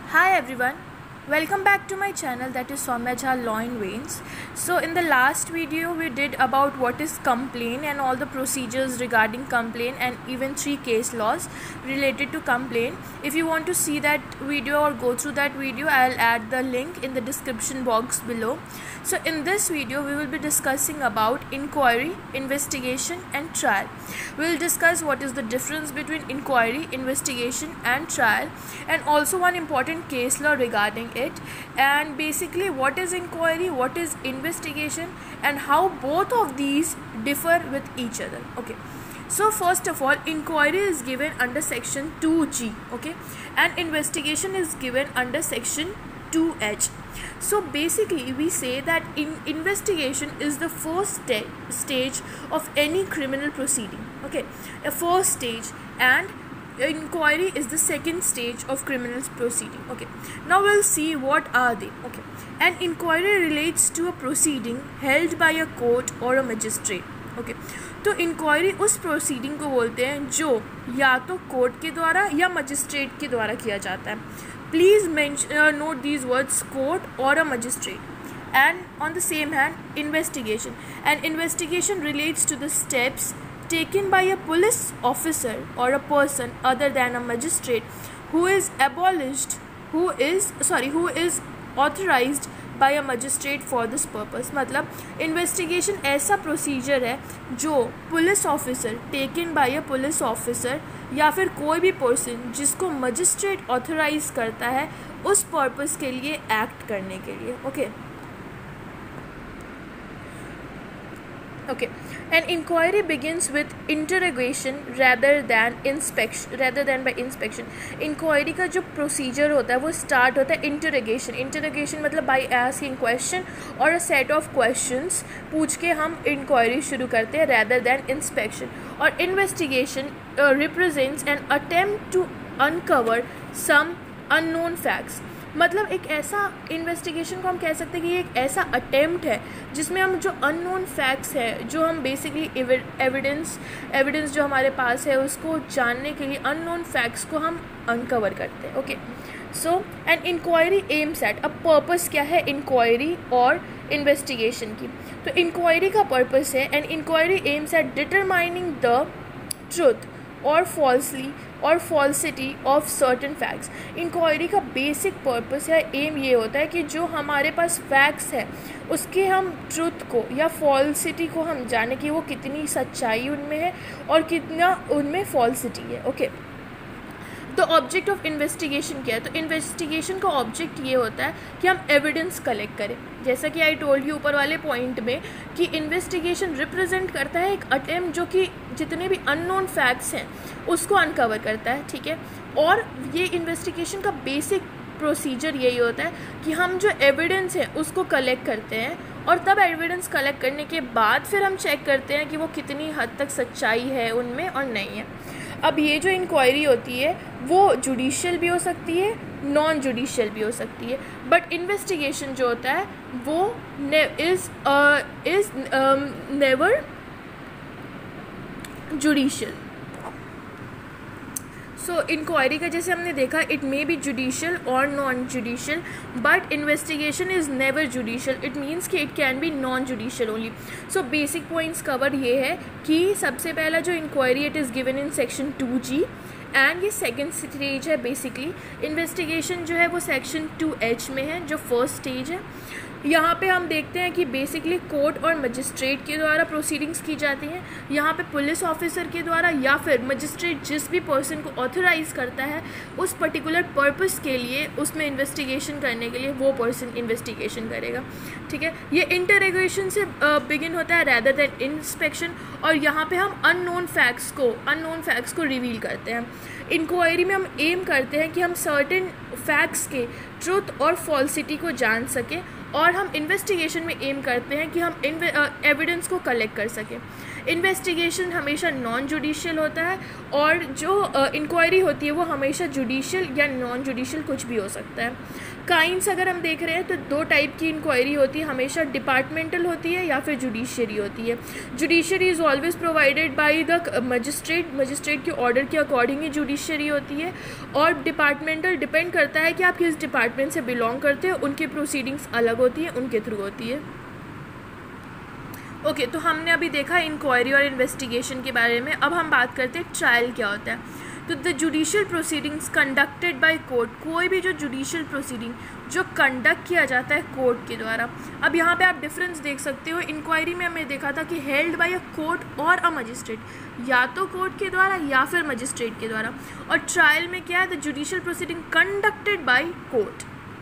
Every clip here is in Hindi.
Hi everyone, welcome back to my channel, that is Soumya Jha Law in Veins. So in the last video we did about what is complaint and all the procedures regarding complaint and even 3 case laws related to complaint. If you want to see that video or go through that video, I'll add the link in the description box below. So in this video we will be discussing about inquiry, investigation and trial. We will discuss what is the difference between inquiry, investigation and trial, and also one important case law regarding it, and basically what is inquiry, what is investigation, and how both of these differ with each other. Okay, so first of all, inquiry is given under section 2G, okay, and investigation is given under section 2H. So basically we say that investigation is the first stage of any criminal proceeding, okay, a first stage, and inquiry is the second stage of criminal proceeding. Okay, now we'll see what are they. Okay, an inquiry relates to a proceeding held by a court or a magistrate. Okay, तो इंक्वायरी उस प्रोसीडिंग को बोलते हैं जो या तो कोर्ट के द्वारा या मजिस्ट्रेट के द्वारा किया जाता है. Please note these words, court और a magistrate. And on the same hand, investigation. An investigation relates to the steps taken by a police officer or a person other than a magistrate who is authorized by a magistrate for this purpose. मतलब इन्वेस्टिगेशन ऐसा प्रोसीजर है जो police officer, taken by a police officer या फिर कोई भी पर्सन जिसको मजिस्ट्रेट ऑथराइज करता है उस पर्पस के लिए एक्ट करने के लिए. Okay Okay, an inquiry begins with interrogation rather than by inspection. Inquiry का जो procedure होता है वो start होता है interrogation मतलब by asking question और a set of questions पूछ के हम inquiry शुरू करते हैं rather than inspection. और investigation represents an attempt to uncover some unknown facts. मतलब एक ऐसा इन्वेस्टिगेशन को हम कह सकते हैं कि ये एक ऐसा अटेम्प्ट है जिसमें हम जो अननोन फैक्ट्स है, जो हम बेसिकली एविडेंस जो हमारे पास है उसको जानने के लिए अननोन फैक्ट्स को हम अनकवर करते हैं. Okay, so an inquiry aims at, अब पर्पस क्या है इंक्वायरी और इन्वेस्टिगेशन की. तो इंक्वायरी का पर्पस है an inquiry aims at determining the truth और falsity of certain facts. Inquiry का बेसिक पर्पस है, एम ये होता है कि जो हमारे पास फैक्ट्स है उसके हम ट्रुथ को या फॉल्सिटी को हम जाने कि वो कितनी सच्चाई उनमें है और कितना उनमें फॉल्सिटी है. ओके, तो ऑब्जेक्ट ऑफ इन्वेस्टिगेशन क्या है? तो इन्वेस्टिगेशन का ऑब्जेक्ट ये होता है कि हम एविडेंस कलेक्ट करें. जैसा कि आई टोल्ड यू ऊपर वाले पॉइंट में कि इन्वेस्टिगेशन रिप्रेजेंट करता है एक अटेम्प्ट जो कि जितने भी अननोन फैक्ट्स हैं उसको अनकवर करता है. ठीक है, और ये इन्वेस्टिगेशन का बेसिक प्रोसीजर यही होता है कि हम जो एविडेंस है उसको कलेक्ट करते हैं और तब एविडेंस कलेक्ट करने के बाद फिर हम चेक करते हैं कि वो कितनी हद तक सच्चाई है उनमें और नहीं है. अब ये जो इंक्वायरी होती है वो जुडिशियल भी हो सकती है, नॉन जुडिशियल भी हो सकती है, बट इन्वेस्टिगेशन जो होता है वो is never judicial. So inquiry का जैसे हमने देखा इट मे बी जुडिशियल और non judicial, but investigation is never judicial. It means कि it can be non judicial only. So basic points cover ये है कि सबसे पहला जो inquiry it is given in section 2G and ये सेकेंड स्टेज है. बेसिकली इन्वेस्टिगेशन जो है वो सेक्शन 2H में है जो फर्स्ट स्टेज है. यहाँ पे हम देखते हैं कि बेसिकली कोर्ट और मजिस्ट्रेट के द्वारा प्रोसीडिंग्स की जाती हैं. यहाँ पे पुलिस ऑफिसर के द्वारा या फिर मजिस्ट्रेट जिस भी पर्सन को ऑथराइज करता है उस पर्टिकुलर पर्पस के लिए उसमें इन्वेस्टिगेशन करने के लिए वो पर्सन इन्वेस्टिगेशन करेगा. ठीक है, ये इंटरोगेशन से बिगिन होता है रैदर देन इंस्पेक्शन, और यहाँ पे हम अननोन फैक्ट्स को रिवील करते हैं. इंक्वायरी में हम एम करते हैं कि हम सर्टेन फैक्ट्स के ट्रुथ और फॉल्सिटी को जान सकें, और हम इन्वेस्टिगेशन में एम करते हैं कि हम एविडेंस को कलेक्ट कर सकें. इन्वेस्टिगेशन हमेशा नॉन जुडिशियल होता है, और जो इंक्वायरी होती है वो हमेशा जुडिशियल या नॉन जुडिशियल कुछ भी हो सकता है। काइंड्स अगर हम देख रहे हैं तो दो टाइप की इंक्वायरी होती है, हमेशा डिपार्टमेंटल होती है या फिर जुडिशरी होती है। Judiciary is always provided by the magistrate के ऑर्डर के अकॉर्डिंग ही जुडिशरी होती है, और डिपार्टमेंटल डिपेंड करता है कि आप किस डिपार्टमेंट से बिलोंग करते हो, उनकी प्रोसीडिंग्स अलग होती है, उनके थ्रू होती है। ओके, तो हमने अभी देखा इंक्वायरी और इन्वेस्टिगेशन के बारे में। अब हम बात करते हैं ट्रायल क्या होता है। तो the judicial proceedings conducted by court, कोई भी जो जुडिशियल प्रोसीडिंग जो कंडक्ट किया जाता है कोर्ट के द्वारा। अब यहाँ पे आप डिफरेंस देख सकते हो, इंक्वायरी में हमने देखा था कि हेल्ड बाय अ कोर्ट और अ मजिस्ट्रेट, या तो कोर्ट के द्वारा या फिर मजिस्ट्रेट के द्वारा। और ट्रायल में क्या है, the judicial proceeding conducted by court.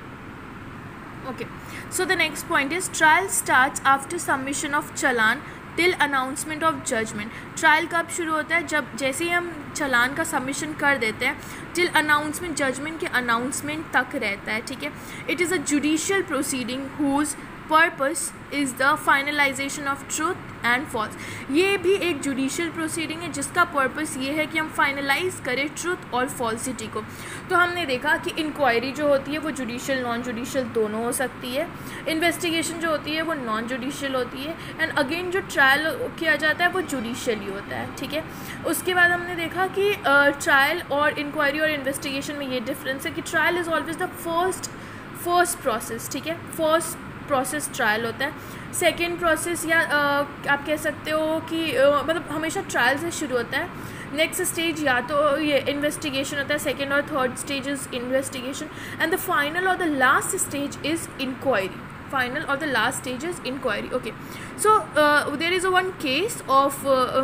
Okay, so the next point is trial starts after submission of challan till announcement of judgment। Trial कब शुरू होता है, जब जैसे ही हम चालान का सबमिशन कर देते हैं till announcement, जजमेंट के अनाउंसमेंट तक रहता है, ठीक है। It is a judicial proceeding whose purpose is the finalization of truth and false। ये भी एक जुडिशियल प्रोसीडिंग है जिसका पर्पस ये है कि हम फाइनलाइज करें ट्रुथ और फॉल्सिटी को। तो हमने देखा कि इंक्वायरी जो होती है वो जुडिशियल नॉन जुडिशियल दोनों हो सकती है, इन्वेस्टिगेशन जो होती है वो नॉन जुडिशियल होती है, एंड अगेन जो ट्रायल किया जाता है वो जुडिशियल ही होता है, ठीक है। उसके बाद हमने देखा कि ट्रायल और इंक्वायरी और इन्वेस्टिगेशन में ये डिफरेंस है कि trial is always the first process, ठीक है। फर्स्ट प्रोसेस ट्रायल होता है। सेकेंड प्रोसेस या आप कह सकते हो कि मतलब हमेशा ट्रायल से शुरू होता है। नेक्स्ट स्टेज या तो ये इन्वेस्टिगेशन होता है, सेकेंड और third stage is investigation, and the final और the last stage is inquiry. Final or the last stage is inquiry. Okay, so there is one case of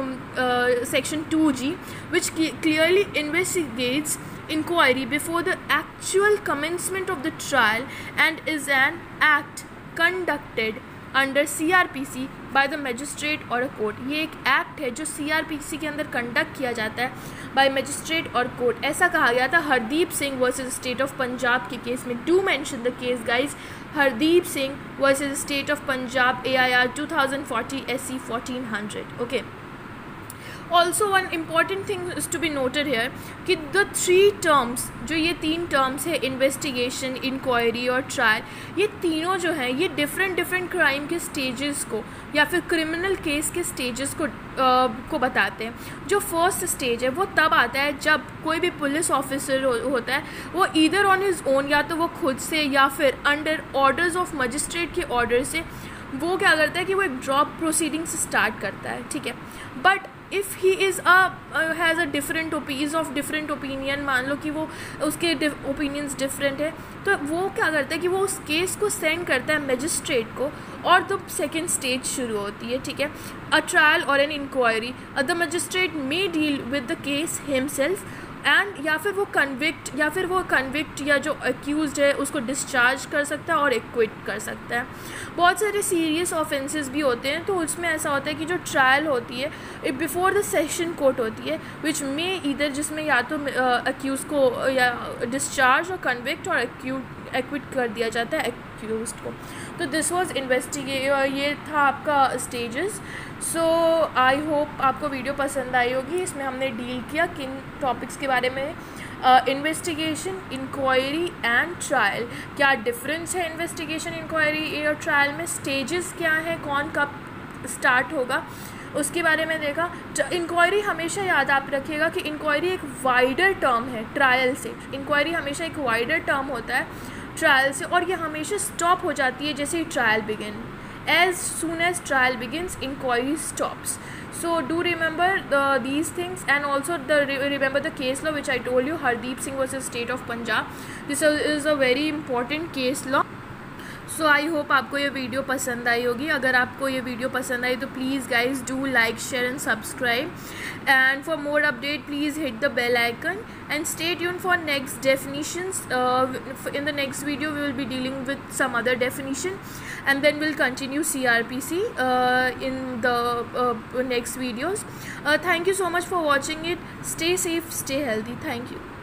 section 2G which clearly investigates inquiry before the actual commencement of the trial and is an act conducted under CRPC by the magistrate और अ कोर्ट। ये एक एक्ट है जो CRPC के अंदर कंडक्ट किया जाता है बाय मजिस्ट्रेट और कोर्ट। ऐसा कहा गया था Hardeep Singh versus state of Punjab के केस में। Do mention the case guys, Hardeep Singh versus state of Punjab AIR 2040 SC 1400। Okay, also one important thing is to be noted here कि द 3 टर्म्स, जो ये 3 टर्म्स है इन्वेस्टिगेशन, इंक्वायरी और ट्रायल, ये तीनों जो हैं ये डिफरेंट क्राइम के स्टेजेस को या फिर क्रिमिनल केस के स्टेजेस को बताते हैं। जो फर्स्ट स्टेज है वो तब आता है जब कोई भी पुलिस ऑफिसर होता है वो ईदर ऑन हिज ओन, या तो वो खुद से या फिर अंडर ऑर्डर्स ऑफ मजिस्ट्रेट के ऑर्डर से वो क्या करता है कि वो एक ड्रॉप प्रोसीडिंग से स्टार्ट करता है, ठीक है। But if he is has a different opinion, मान लो कि वो उसके ओपिनियंस डिफरेंट है, तो वो क्या करता है कि वो उस केस को सेंड करता है मजिस्ट्रेट को, और तो सेकेंड स्टेज शुरू होती है, ठीक है। अ ट्रायल और an inquiry, the magistrate may deal with the case himself and या फिर वो कन्विक्ट या जो अक्यूज्ड है उसको डिस्चार्ज कर सकता है और एक्विट कर सकता है। बहुत सारे सीरियस ऑफेंसेस भी होते हैं, तो उसमें ऐसा होता है कि जो ट्रायल होती है बिफोर द सेशन कोर्ट होती है, विच में इधर जिसमें या तो अक्यूज को या डिस्चार्ज और कन्विक्ट और एक्विट कर दिया जाता है एक्यूज को। तो दिस वॉज ये था आपका स्टेजेस। सो आई होप आपको वीडियो पसंद आई होगी। इसमें हमने डील किया किन टॉपिक्स के बारे में, इन्वेस्टिगेशन, इंक्वायरी एंड ट्रायल। क्या डिफरेंस है इन्वेस्टिगेशन, इंक्वायरी और ट्रायल में, स्टेजेस क्या हैं, कौन कब स्टार्ट होगा, उसके बारे में देखा। इंक्वायरी हमेशा याद आप रखिएगा कि इंक्वायरी एक वाइडर टर्म है ट्रायल से। इंक्वायरी हमेशा एक वाइडर टर्म होता है ट्रायल से, और ये हमेशा स्टॉप हो जाती है जैसे ही trial begin. As soon as trial begins, inquiry stops. So do remember these things, and also remember the case law which I told you, Hardeep Singh versus State of Punjab. This is a very important case law. So I hope आपको ये वीडियो पसंद आई होगी। अगर आपको ये वीडियो पसंद आई तो please guys do like, share and subscribe, and for more update please hit the bell icon and stay tune for next definitions. In the next video we will be dealing with some other definition, and then we'll continue CRPC in the next videos. Thank you so much for watching it. Stay safe, stay healthy. Thank you.